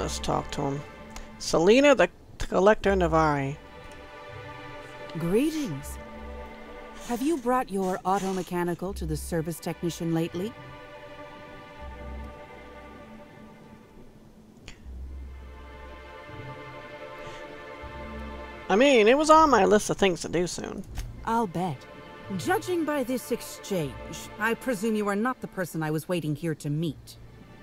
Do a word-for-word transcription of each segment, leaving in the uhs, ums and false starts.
Let's talk to him. Selena the Collector Navari. Greetings. Have you brought your auto-mechanical to the service technician lately? I mean, it was on my list of things to do soon. I'll bet. Judging by this exchange, I presume you are not the person I was waiting here to meet.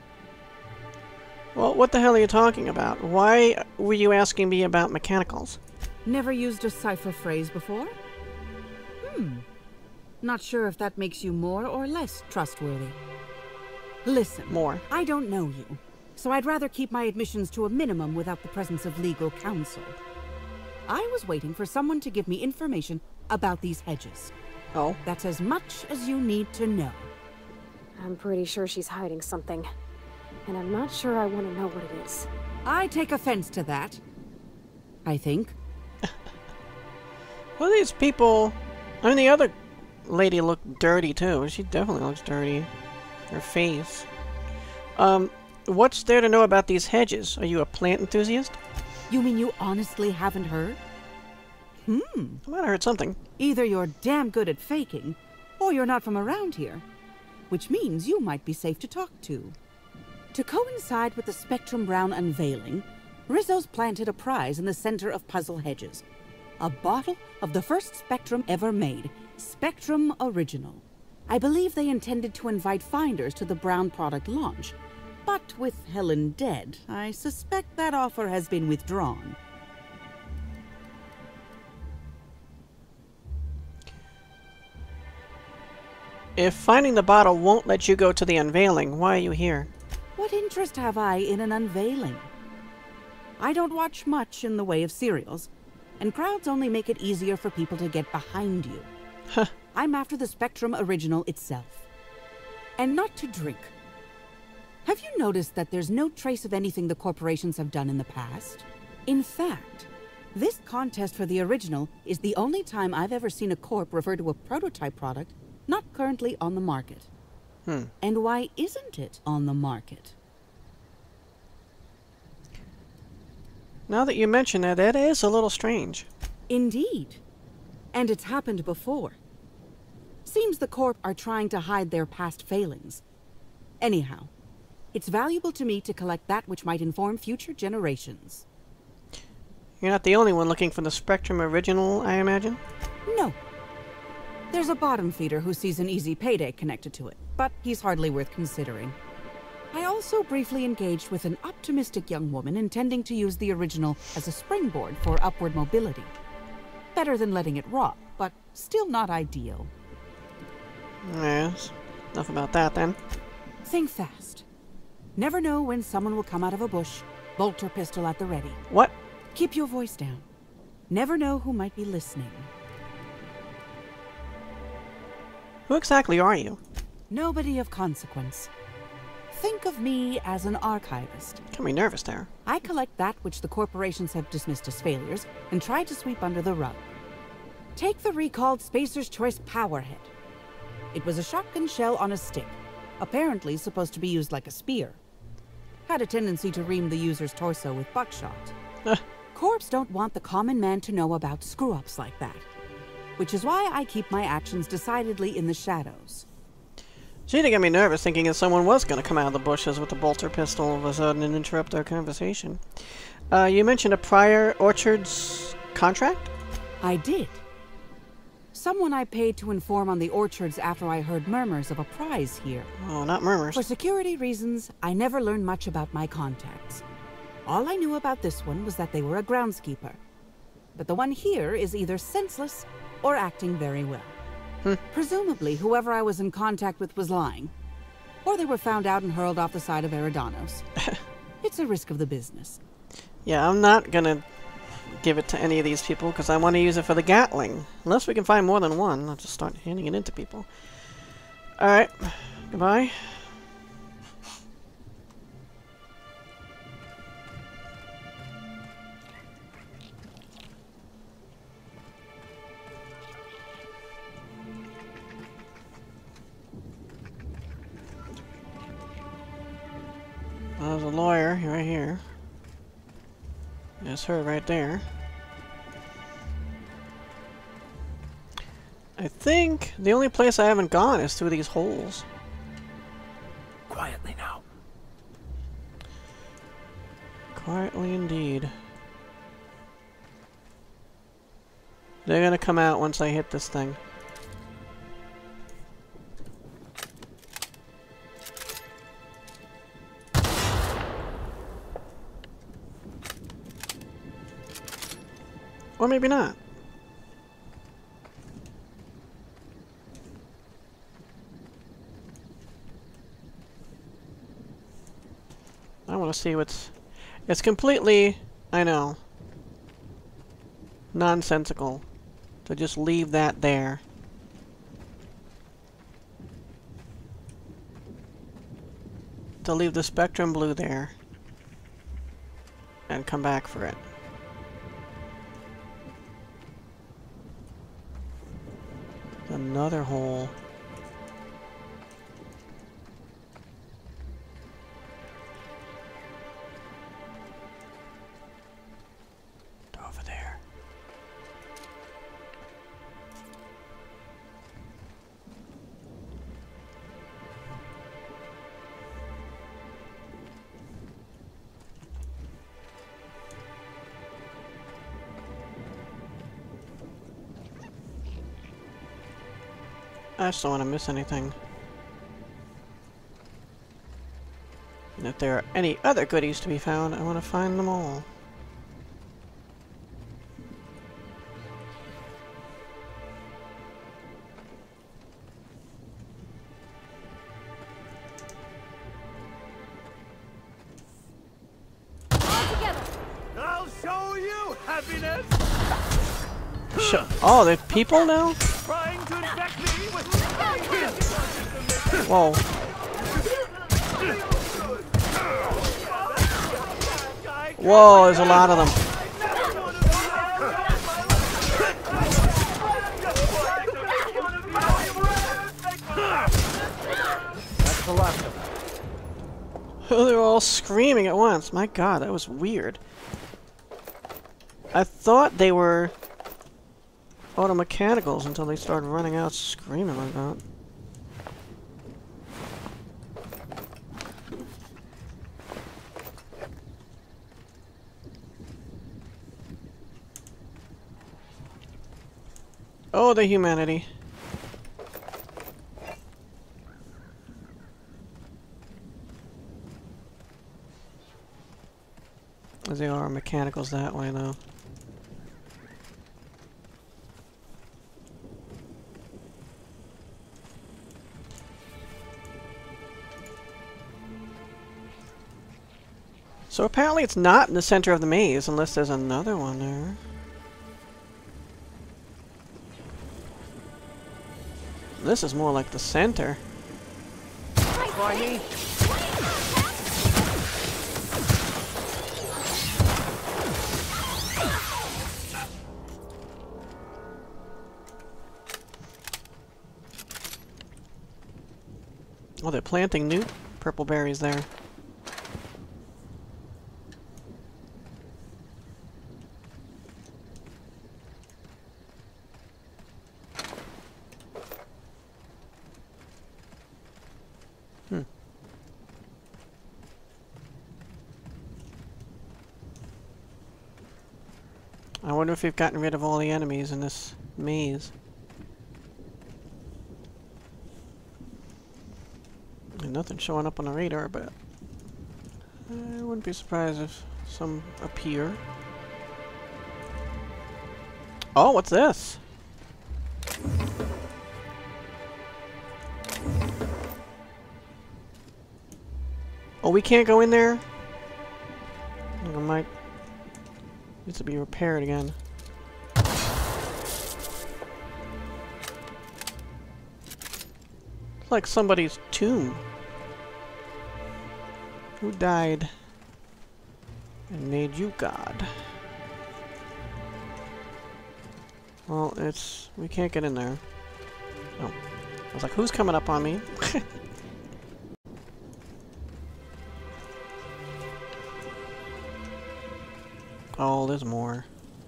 Well, what the hell are you talking about? Why were you asking me about mechanicals? Never used a cipher phrase before? Hmm. Not sure if that makes you more or less trustworthy. Listen, More. I don't know you, so I'd rather keep my admissions to a minimum without the presence of legal counsel. I was waiting for someone to give me information about these hedges. Oh? That's as much as you need to know. I'm pretty sure she's hiding something. And I'm not sure I want to know what it is. I take offense to that. I think. Well, these people... I mean, the other lady looked dirty, too. She definitely looks dirty. Her face. Um, what's there to know about these hedges? Are you a plant enthusiast? You mean you honestly haven't heard? Hmm. I might have heard something. Either you're damn good at faking, or you're not from around here. Which means you might be safe to talk to. To coincide with the Spectrum Brown unveiling, Rizzo's planted a prize in the center of Puzzle Hedges. A bottle of the first Spectrum ever made, Spectrum Original. I believe they intended to invite finders to the Brown product launch. But with Helen dead, I suspect that offer has been withdrawn. If finding the bottle won't let you go to the unveiling, why are you here? What interest have I in an unveiling? I don't watch much in the way of serials, and crowds only make it easier for people to get behind you. Huh. I'm after the Spectrum Original itself. And not to drink. Have you noticed that there's no trace of anything the corporations have done in the past? In fact, this contest for the original is the only time I've ever seen a corp refer to a prototype product not currently on the market. Hmm. And why isn't it on the market? Now that you mention it, that is a little strange. Indeed. And it's happened before. Seems the Corp are trying to hide their past failings. Anyhow, it's valuable to me to collect that which might inform future generations. You're not the only one looking for the Spectrum Original, I imagine? No. There's a bottom feeder who sees an easy payday connected to it, but he's hardly worth considering. I also briefly engaged with an optimistic young woman intending to use the original as a springboard for upward mobility. Better than letting it rot, but still not ideal. Yes. Enough about that, then. Think fast. Never know when someone will come out of a bush, bolt or pistol at the ready. What? Keep your voice down. Never know who might be listening. Who exactly are you? Nobody of consequence. Think of me as an archivist. Got me nervous there. I collect that which the corporations have dismissed as failures and try to sweep under the rug. Take the recalled Spacer's Choice Powerhead. It was a shotgun shell on a stick, apparently supposed to be used like a spear. Had a tendency to ream the user's torso with buckshot. Corps don't want the common man to know about screw-ups like that, which is why I keep my actions decidedly in the shadows. Gee, they got me nervous thinking that someone was going to come out of the bushes with a bolter pistol all of a sudden and interrupt our conversation. Uh, you mentioned a prior Orchard's contract? I did. Someone I paid to inform on the Orchards after I heard murmurs of a prize here. Oh, not murmurs. For security reasons, I never learned much about my contacts. All I knew about this one was that they were a groundskeeper. But the one here is either senseless or acting very well. Hmm. Presumably, whoever I was in contact with was lying. Or they were found out and hurled off the side of Eridanos. It's a risk of the business. Yeah, I'm not gonna give it to any of these people because I want to use it for the Gatling. Unless we can find more than one, I'll just start handing it in to people. Alright, goodbye. There's a lawyer right here. There's her right there. I think the only place I haven't gone is through these holes. Quietly now. Quietly indeed. They're gonna come out once I hit this thing. Or maybe not. I want to see what's... It's completely, I know, nonsensical to just leave that there. To leave the Spectrum Blue there. And come back for it. Another hole. Over there. I just don't want to miss anything. And if there are any other goodies to be found, I want to find them all. I'll show you happiness. Sh oh, they're people now? Trying to infect me with Whoa. Whoa, there's a lot of them. That's the last of them. Oh, they're all screaming at once. My god, that was weird. I thought they were automechanicals until they started running out screaming like that. Oh, the humanity. They are mechanicals that way, though. So apparently it's not in the center of the maze, unless there's another one there. This is more like the center. Try me. Oh, they're planting new purple berries there. Hmm. I wonder if we've gotten rid of all the enemies in this maze. Nothing showing up on the radar, but I wouldn't be surprised if some appear. Oh, what's this? Oh, we can't go in there? It might need to be repaired again. It's like somebody's tomb. Who died and made you God? Well, it's... we can't get in there. Oh. I was like, who's coming up on me? Oh, there's more.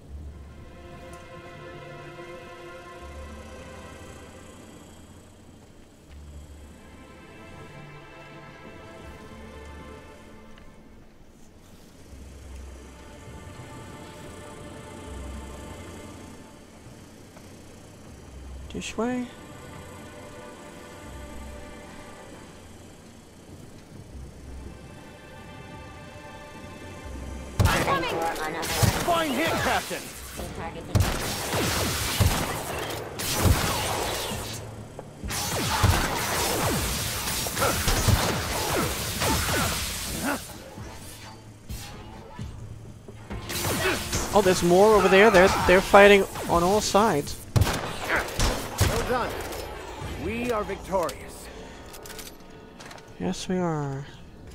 This way? Fine hit, Captain! Oh, there's more over there. They're they're fighting on all sides. Well done. We are victorious. Yes, we are.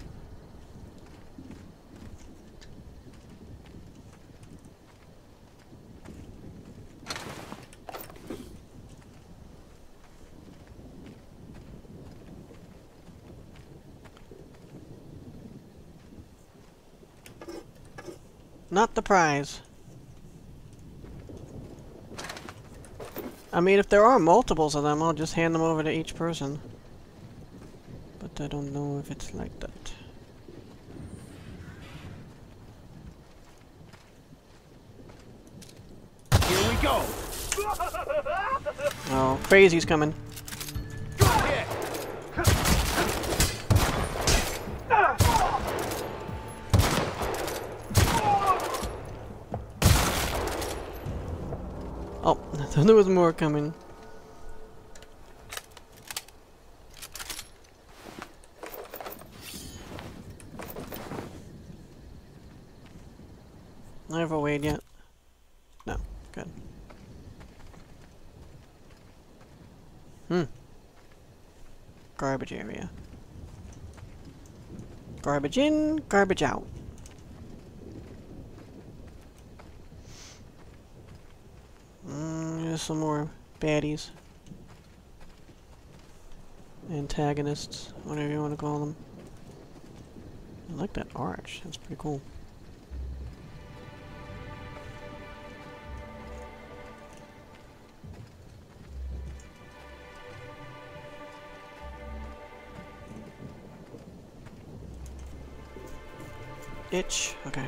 Not the prize. I mean, if there are multiples of them, I'll just hand them over to each person. But I don't know if it's like that. Here we go! Oh, crazy's coming. Yeah. Oh, I thought there was more coming. I overweighed yet? No. Good. Hmm. Garbage area. Garbage in, garbage out. Mm, there's some more baddies. Antagonists, whatever you want to call them. I like that arch, that's pretty cool. Itch, okay.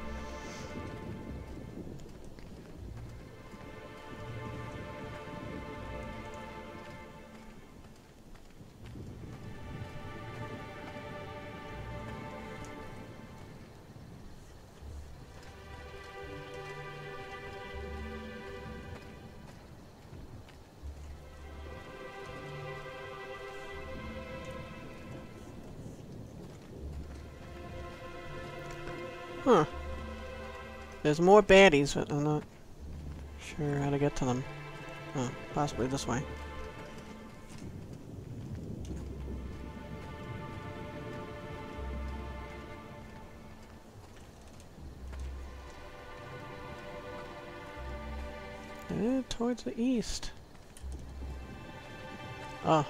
Huh. There's more baddies, but I'm not sure how to get to them. Oh, possibly this way. Eh, towards the east. Oh.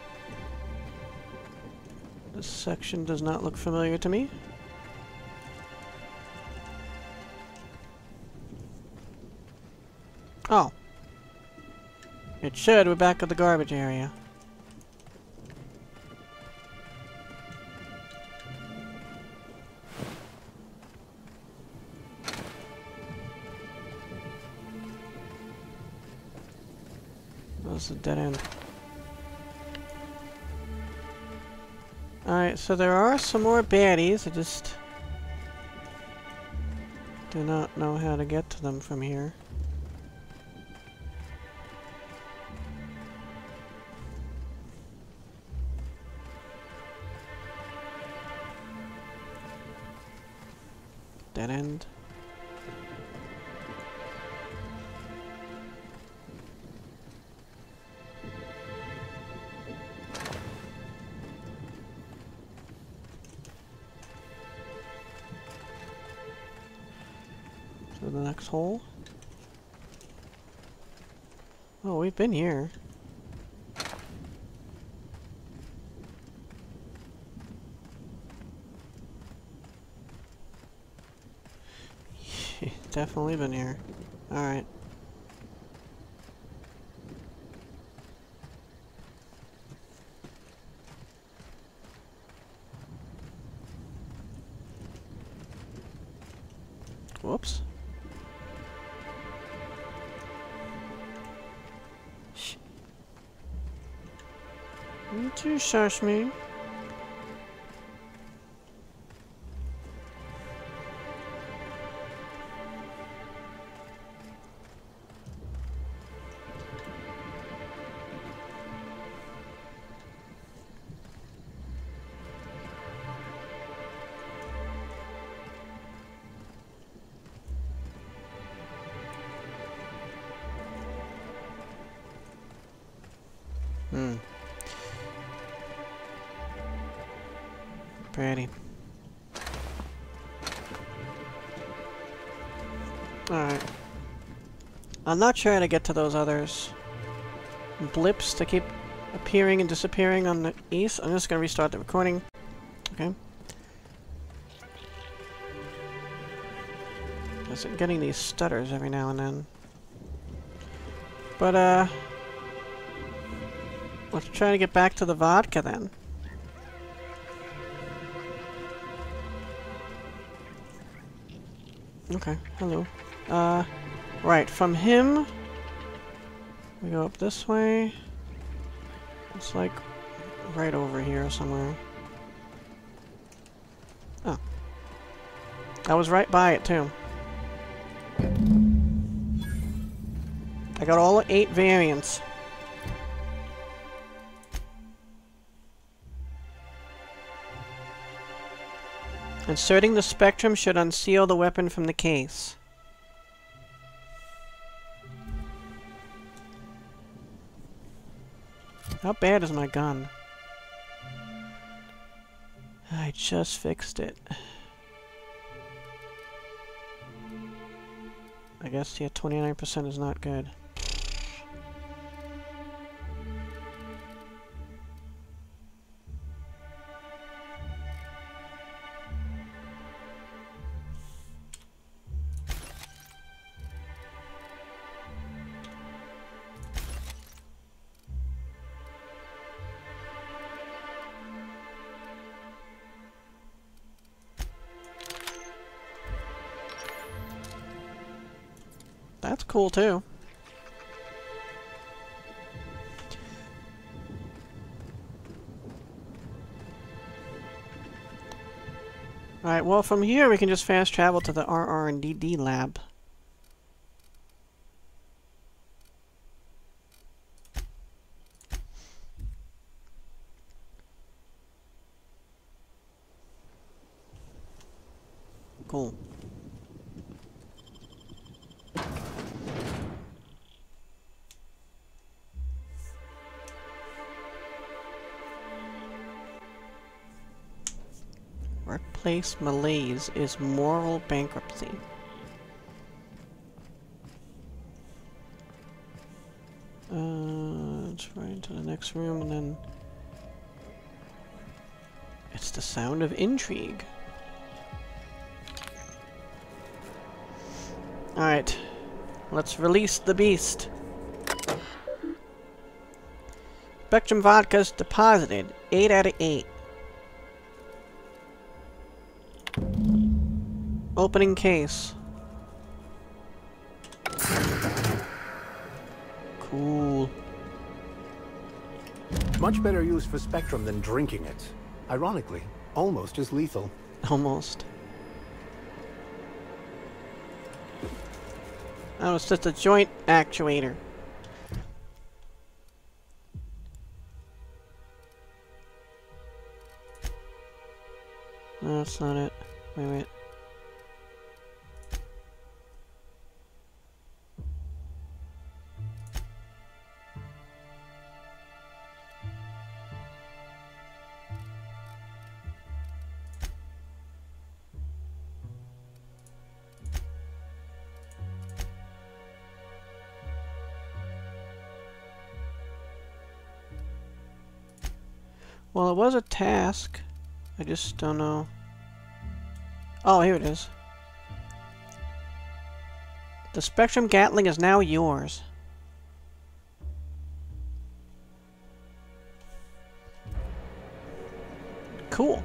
This section does not look familiar to me. Oh. It should. We're back at the garbage area. That's a dead end. Alright, so there are some more baddies. I just do not know how to get to them from here. Dead end. So the next hole. Oh, we've been here. definitely been here. Alright. Whoops. Shh. Don't you shush me. Hmm. Pretty. Alright. I'm not trying to get to those others. Blips to keep appearing and disappearing on the east. I'm just gonna restart the recording. Okay. Just getting these stutters every now and then. But, uh... let's try to get back to the vodka then. Okay, hello. Uh, right, from him, we go up this way. It's like right over here somewhere. Oh. I was right by it too. I got all eight variants. Inserting the spectrum should unseal the weapon from the case. How bad is my gun? I just fixed it. I guess, yeah, twenty-nine percent is not good. That's cool too. Alright, well from here we can just fast travel to the R R and D D lab. Cool. Workplace malaise is moral bankruptcy. Uh, let's right into the next room and then... It's the sound of intrigue. Alright. Let's release the beast. Spectrum Vodka's deposited. eight out of eight. Opening case. Cool. Much better use for Spectrum than drinking it. Ironically, almost as lethal. Almost. Oh, it's just a joint actuator. No, that's not it. Wait, wait. Well, it was a task. I just don't know. Oh, here it is. The Spectrum Gatling is now yours. Cool.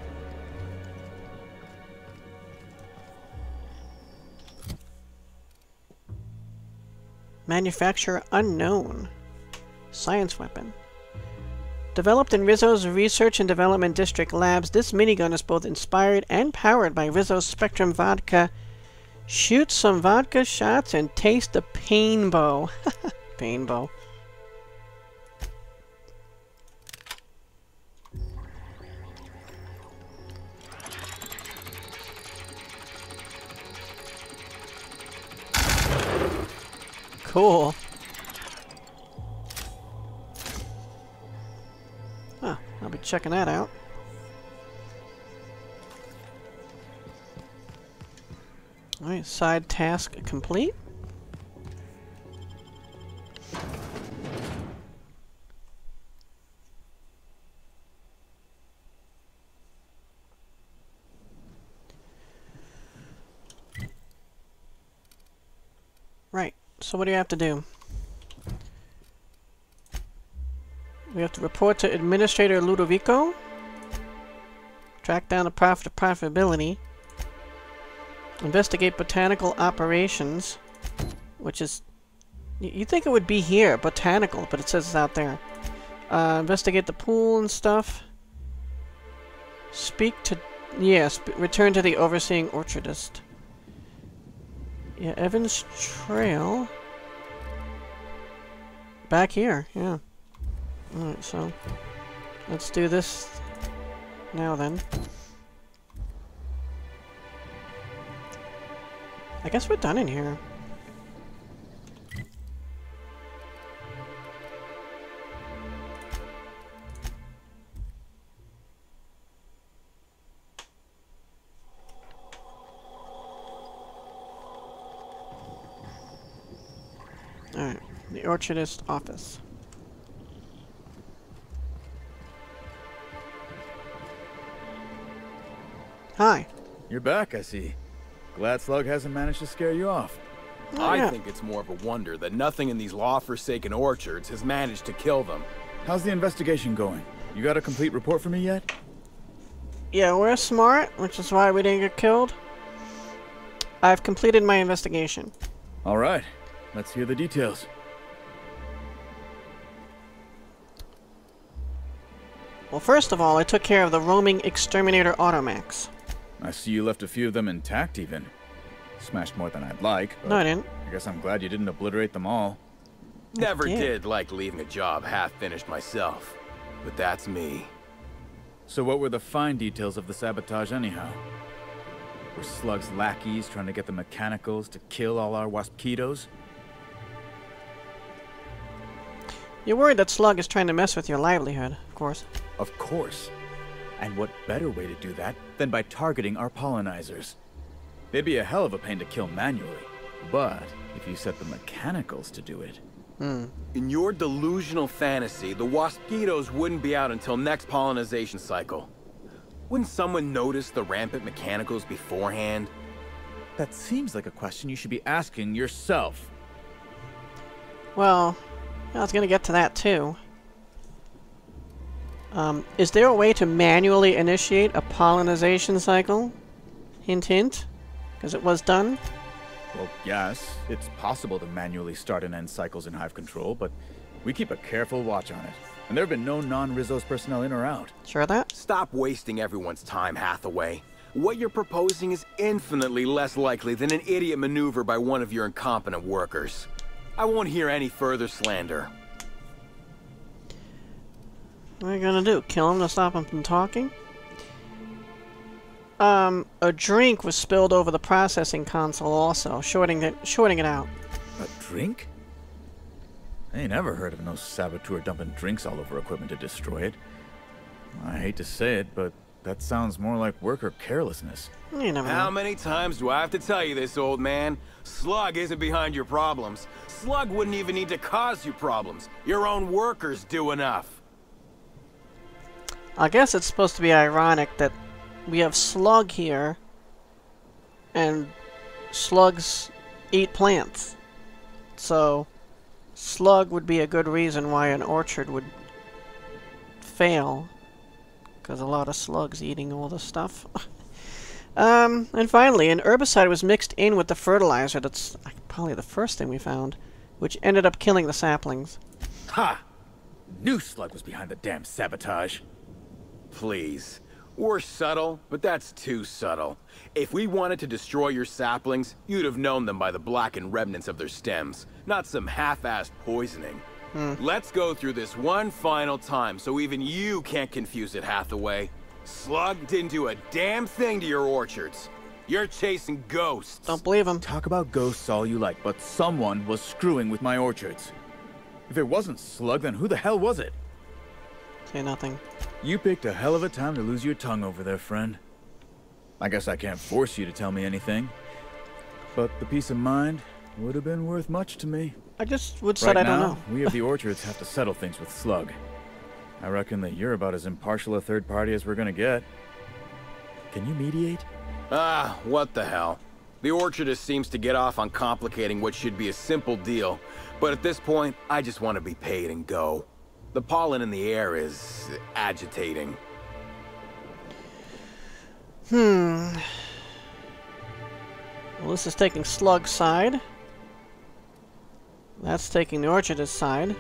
Manufacturer unknown. Science weapon. Developed in Rizzo's Research and Development District labs, this minigun is both inspired and powered by Rizzo's Spectrum Vodka. Shoot some vodka shots and taste the pain bow. Pain bow. Cool. Huh, I'll be checking that out. Alright, side task complete. Right, so what do you have to do? We have to report to Administrator Ludovico. Track down the profit profitability. Investigate botanical operations. Which is... You'd think it would be here, botanical, but it says it's out there. Uh, investigate the pool and stuff. Speak to... Yeah, sp return to the overseeing Orchardist. Yeah, Evans Trail. Back here, yeah. Alright, so... Let's do this now then. I guess we're done in here. Alright, the Orchardist office. Hi. You're back, I see. Glad SLUG hasn't managed to scare you off. Oh, I yeah. think it's more of a wonder that nothing in these law-forsaken orchards has managed to kill them. How's the investigation going? You got a complete report for me yet? Yeah, we're smart, which is why we didn't get killed. I've completed my investigation. All right. Let's hear the details. Well, first of all, I took care of the roaming exterminator automax. I see you left a few of them intact, even. Smashed more than I'd like, but No, I didn't. I guess I'm glad you didn't obliterate them all. Never did. did like leaving a job half-finished myself. But that's me. So what were the fine details of the sabotage anyhow? Were SLUG's lackeys trying to get the mechanicals to kill all our waspitos? You're worried that SLUG is trying to mess with your livelihood, of course. Of course. And what better way to do that than by targeting our pollinizers? They'd be a hell of a pain to kill manually. But if you set the mechanicals to do it... Hmm. In your delusional fantasy, the waspitos wouldn't be out until next pollinization cycle. Wouldn't someone notice the rampant mechanicals beforehand? That seems like a question you should be asking yourself. Well, I was gonna get to that too. Um, is there a way to manually initiate a pollinization cycle? Hint hint? Because it was done? Well, yes, it's possible to manually start and end cycles in Hive Control, but we keep a careful watch on it. And there have been no non-Rizzo's personnel in or out. Sure of that? Stop wasting everyone's time, Hathaway. What you're proposing is infinitely less likely than an idiot maneuver by one of your incompetent workers. I won't hear any further slander. What are you gonna do? Kill him to stop him from talking? Um, a drink was spilled over the processing console also, shorting it, shorting it out. A drink? I ain't never heard of no saboteur dumping drinks all over equipment to destroy it. I hate to say it, but that sounds more like worker carelessness. You never How know. many times do I have to tell you this, old man? SLUG isn't behind your problems. SLUG wouldn't even need to cause you problems. Your own workers do enough. I guess it's supposed to be ironic that we have SLUG here, and SLUG's eat plants. So, SLUG would be a good reason why an orchard would fail. Because a lot of slugs eating all the stuff. um, and finally, an herbicide was mixed in with the fertilizer. That's probably the first thing we found. Which ended up killing the saplings. Ha! Knew SLUG was behind the damn sabotage. Please. We're subtle, but that's too subtle. If we wanted to destroy your saplings, you'd have known them by the blackened remnants of their stems, not some half-assed poisoning. Hmm. Let's go through this one final time so even you can't confuse it, Hathaway. SLUG didn't do a damn thing to your orchards. You're chasing ghosts. Don't believe him. Talk about ghosts all you like, but someone was screwing with my orchards. If it wasn't SLUG, then who the hell was it? Say nothing. You picked a hell of a time to lose your tongue over there, friend. I guess I can't force you to tell me anything. But the peace of mind would have been worth much to me. I just would said right I don't now, know. We of the orchards have to settle things with SLUG. I reckon that you're about as impartial a third party as we're gonna get. Can you mediate? Ah, what the hell. The Orchardist seems to get off on complicating what should be a simple deal, but at this point, I just want to be paid and go. The pollen in the air is agitating. Hmm. Well, this is taking SLUG's side. That's taking the Orchardist side.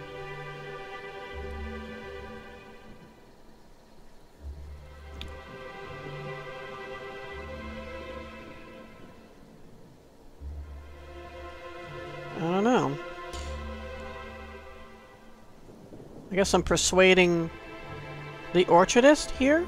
I don't know. I guess I'm persuading the Orchardist here?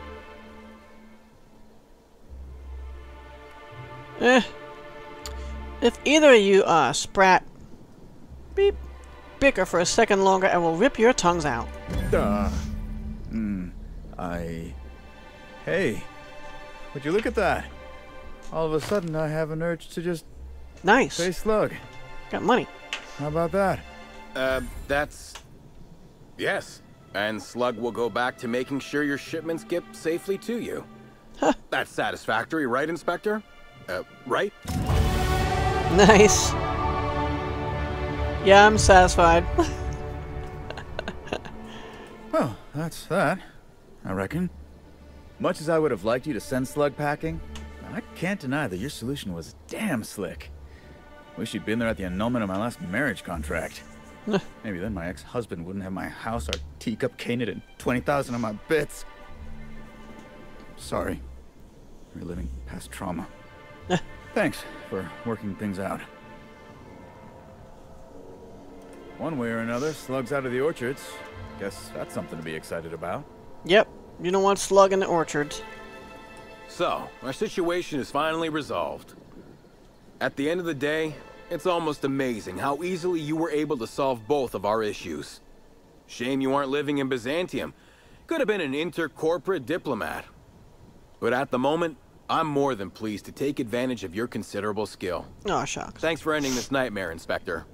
Eh. If either of you, uh, Sprat, beep, bicker for a second longer, I will rip your tongues out. Uh, hmm, I... Hey, would you look at that? All of a sudden I have an urge to just... Nice. Say SLUG. Got money. How about that? Uh, that's... Yes. And SLUG will go back to making sure your shipments get safely to you. Huh. That's satisfactory, right, Inspector? Uh, right? Nice. Yeah, I'm satisfied. Well, that's that, I reckon. Much as I would have liked you to send SLUG packing, I can't deny that your solution was damn slick. Wish you'd been there at the annulment of my last marriage contract. Maybe then my ex-husband wouldn't have my house, our teacup caneted, and twenty thousand of my bits. Sorry. Reliving past trauma. Thanks for working things out. One way or another, SLUG's out of the orchards. Guess that's something to be excited about. Yep. You don't want SLUG in the orchards. So, our situation is finally resolved. At the end of the day, it's almost amazing how easily you were able to solve both of our issues. Shame you aren't living in Byzantium. Could have been an intercorporate diplomat. But at the moment, I'm more than pleased to take advantage of your considerable skill. Oh, shucks. Thanks for ending this nightmare, Inspector.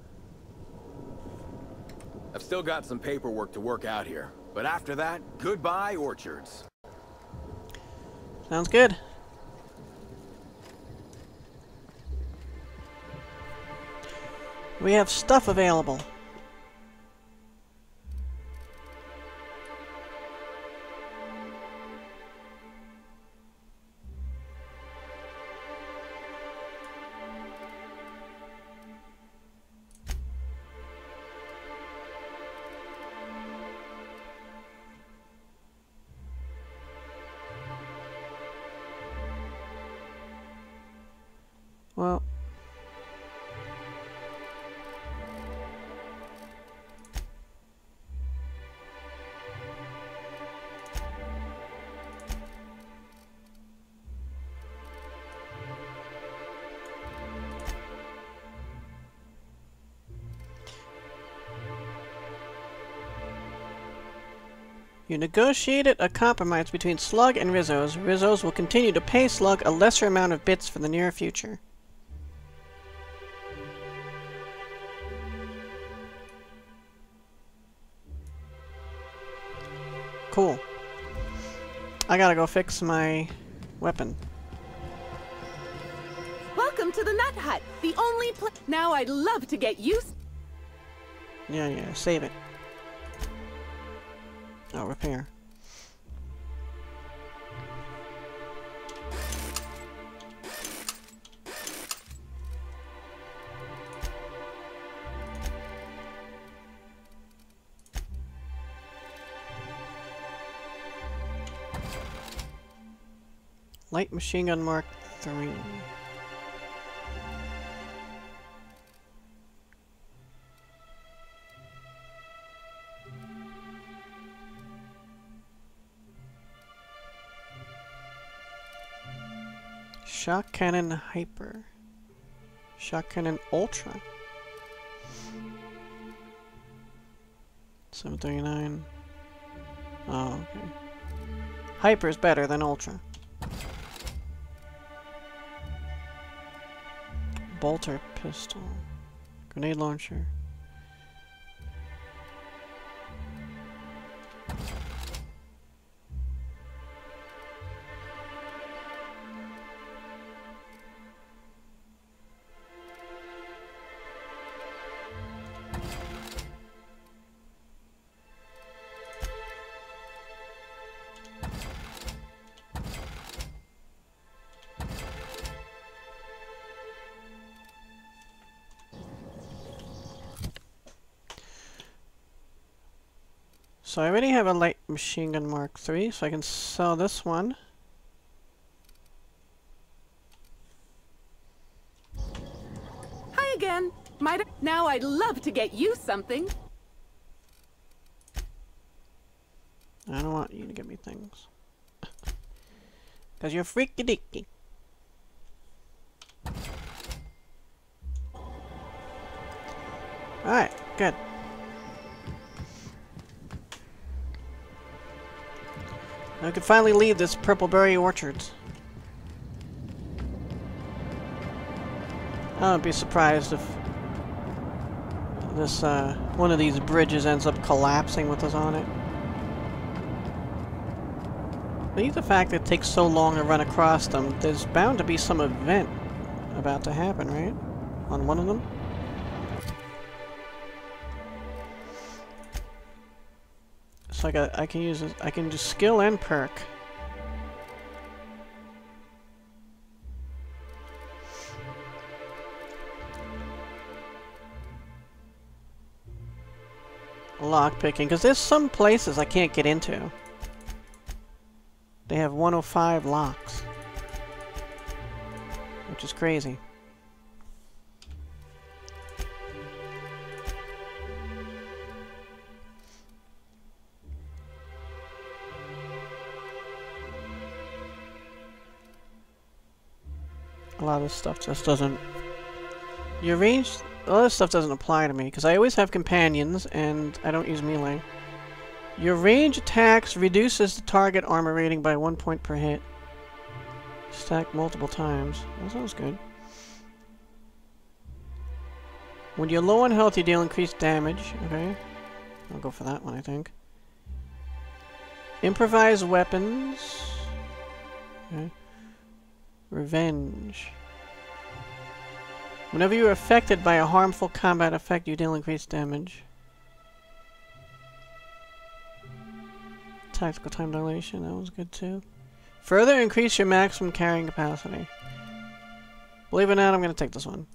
I've still got some paperwork to work out here. But after that, goodbye, orchards. Sounds good. We have stuff available. Well, you negotiated a compromise between SLUG and Rizzo's. Rizzo's will continue to pay SLUG a lesser amount of bits for the near future. Cool. I gotta go fix my weapon. Welcome Welcome to the Nut Hut, the only place. Now I'd love to get used. Yeah, yeah, save it. Oh, repair. Light machine gun mark three. Shock cannon hyper. Shock cannon ultra. seven thirty-nine. Oh, okay. Hyper is better than ultra. Bolter pistol. Grenade launcher. So I already have a light machine gun mark three, so I can sell this one. Hi again. Might now I'd love to get you something. I don't want you to get me things. Cause you're freaky dicky. Alright, good. I can finally leave this Purpleberry Orchards. I wouldn't be surprised if this, uh, one of these bridges ends up collapsing with us on it. But the fact that it takes so long to run across them, there's bound to be some event about to happen, right? On one of them? It's like a, I can use this, I can do skill and perk. Lock picking, because there's some places I can't get into. They have one oh five locks, which is crazy. A lot of this stuff just doesn't... Your range... A lot of this stuff doesn't apply to me, because I always have companions, and I don't use melee. Your range attacks reduces the target armor rating by one point per hit. Stack multiple times. That sounds good. When you're low on health, you deal increased damage. Okay. I'll go for that one, I think. Improvise weapons. Okay. Revenge. Whenever you are affected by a harmful combat effect, you deal increased damage. Tactical time dilation, that was good too. Further increase your maximum carrying capacity. Believe it or not, I'm going to take this one.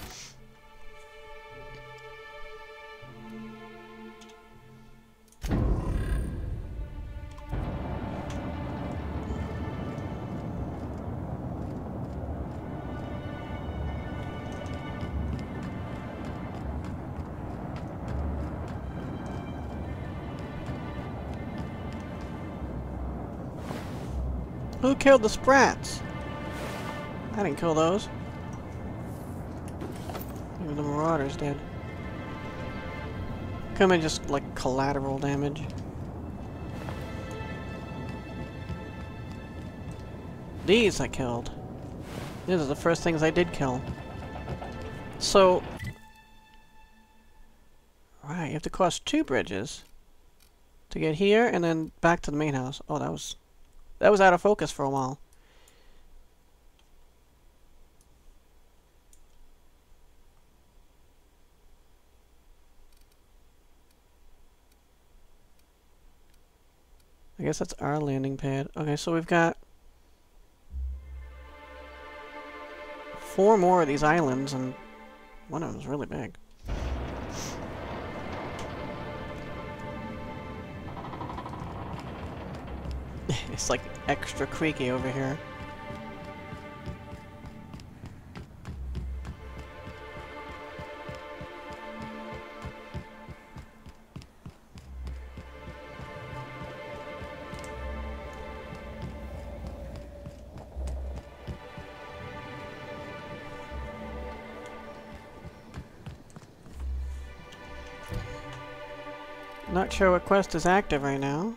Who killed the sprats? I didn't kill those. Even the marauders did. Come in just like collateral damage. These I killed. These are the first things I did kill. So... Right, you have to cross two bridges to get here and then back to the main house. Oh, that was... That was out of focus for a while. I guess that's our landing pad. Okay, so we've got four more of these islands, and one of them is really big. It's like extra creaky over here. Not sure what quest is active right now.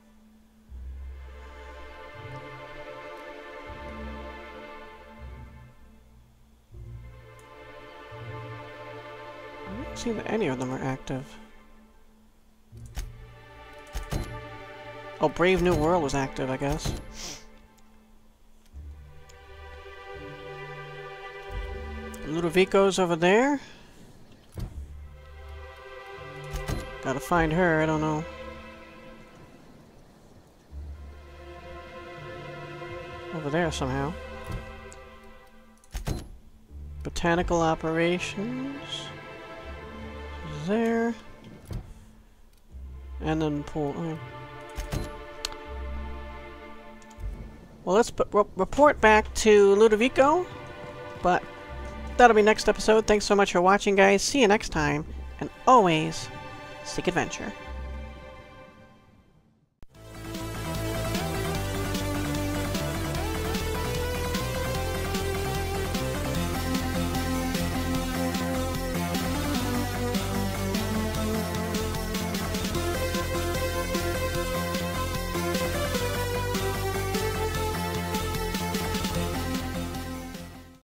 I don't see that any of them are active. Oh, Brave New World was active, I guess. Ludovico's over there. Gotta find her, I don't know. Over there somehow. Botanical operations. There. And then pool. Oh. Well, let's p report back to Ludovico. But that'll be next episode. Thanks so much for watching, guys. See you next time. And always seek adventure.